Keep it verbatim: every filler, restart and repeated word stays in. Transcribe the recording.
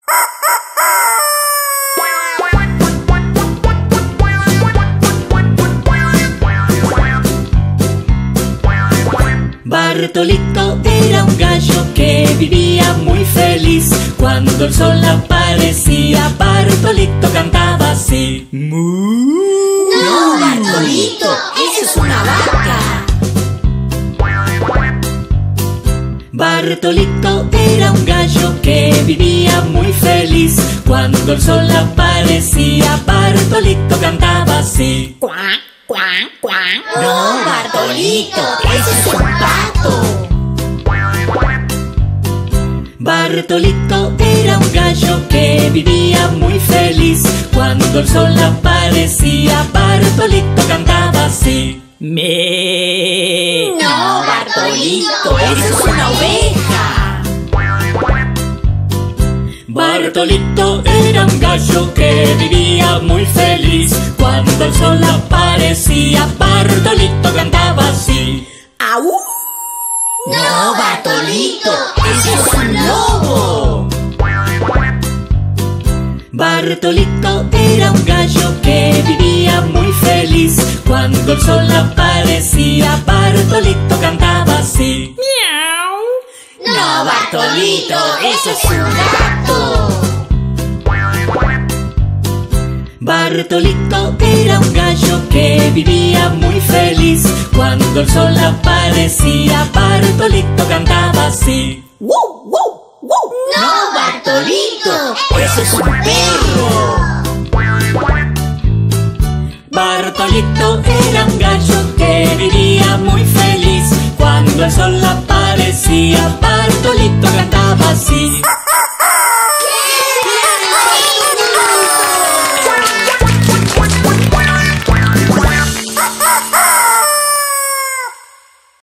Bartolito era un gallo que vivía muy feliz. Cuando el sol aparecía, Bartolito cantaba así: ¡Mu! ¡No, Bartolito! ¡Esa es una vaca! Bartolito era un gallo que vivía muy feliz. Cuando el sol aparecía, Bartolito cantaba así: ¡Cuac, cuac, cuac! ¡No, Bartolito! ¡Ese es un pato! Bartolito era un gallo que vivía muy feliz. Cuando el sol aparecía, Bartolito cantaba así: ¡Me! ¡No, Bartolito! ¡Esa es una oveja! Bartolito era un gallo que vivía muy feliz. Cuando el sol aparecía, Bartolito cantaba así: ¡Au! ¡No, Bartolito! ¡Ese es un lobo! Bartolito era un gallo que vivía muy feliz. Cuando el sol aparecía, Bartolito cantaba así: ¡Miau! ¡No, Bartolito! ¡Ese es un gato! Bartolito era un gallo que vivía muy feliz. Cuando el sol aparecía, Bartolito cantaba así: ¡Wow, wow, wow! ¡No, Bartolito! ¡Ese es un perro! Bartolito era un gallo que vivía muy feliz. Cuando el sol aparecía, Bartolito cantaba así: ¿Qué?